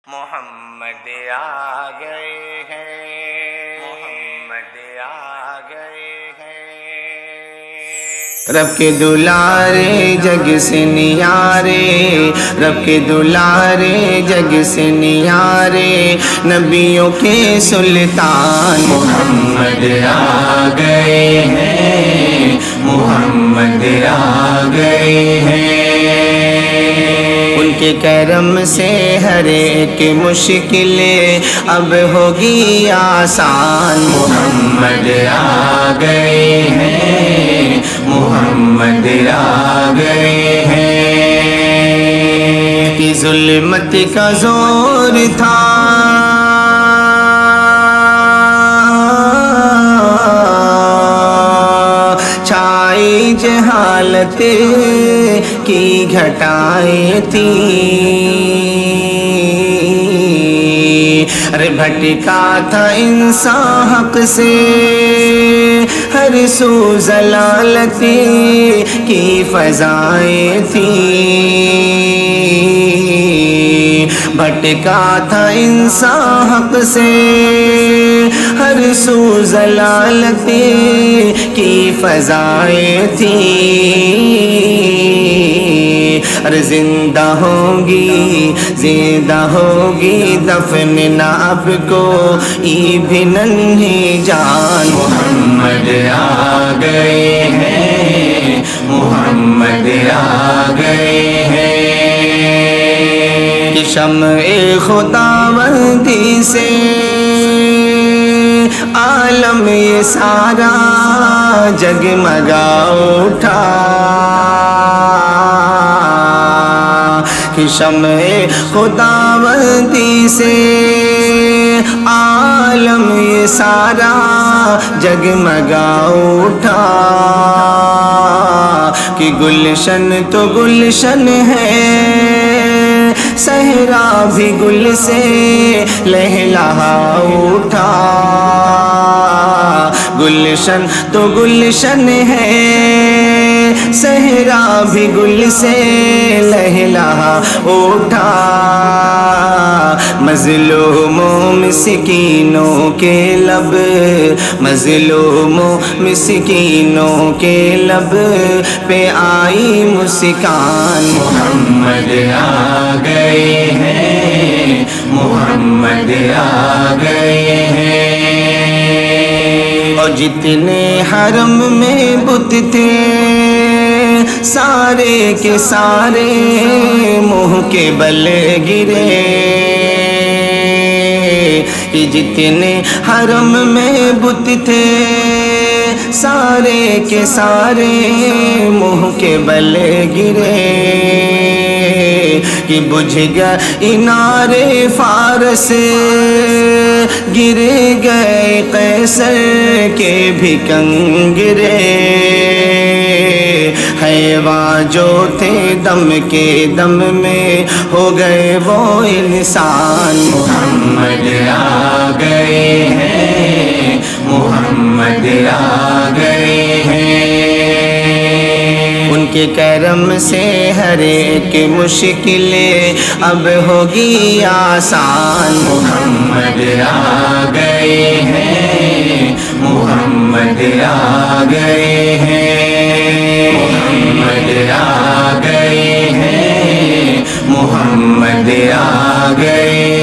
محمد آ گئے ہیں، محمد آ گئے ہیں۔ رب کے دلارے جگ سے نیارے، رب کے دلارے جگ سے نیارے، نبیوں کے سلطان محمد آ گئے ہیں، محمد آ گئے ہیں۔ ان کے کرم سے ہر ایک مشکلیں اب ہوگی آسان، محمد آ گئے ہیں، محمد آ گئے ہیں۔ کہ ظلمت کا زور تھا، چھائی جہالت کی گھٹائیں تھیں، ارے بھٹکا تھا انسان حق سے، ہر سو ضلالت کی فضائیں تھیں، بھٹکا تھا انسان حق سے، ہر سو ضلالت کی فضائیں تھیں، ارے زندہ ہوگی زندہ ہوگی دفن نہ اب کو ای بھی ننھی جان، محمد آ گئے ہیں، محمد آ گئے ہیں۔ کہ شمع خداوندی سے عالم یہ سارا جگمگا اٹھا، کہ شمع خداوندی سے عالم یہ سارا جگمگا اٹھا، کہ گلشن تو گلشن ہے، صحرا بھی گل سے لہلہا اٹھا، گلشن تو گلشن ہے، صحرا بھی گل سے لہلہا اٹھا، مظلوموں مسکینوں کے لب، مظلوموں مسکینوں کے لب پہ آئی مسکان، محمد آ گئے ہیں، محمد آ گئے ہیں۔ اور جتنے حرم میں بت تھے سارے کے سارے منہ کے بل گرے، کہ جتنے حرم میں بت تھے سارے کے سارے منہ کے بل گرے، کہ بجھ گئے نارے فارس، گر گئے قیصر کے بھی کنگرے، حیواں جو تھے دم کے دم میں ہو گئے وہ انسان، محمد آ گئے ہیں، محمد آ گئے ہیں۔ ان کے کرم سے ہر ایک مشکلیں اب ہوگی آسان، محمد آ گئے ہیں، محمد آ گئے ہیں، محمد آ گئے ہیں، محمد آ گئے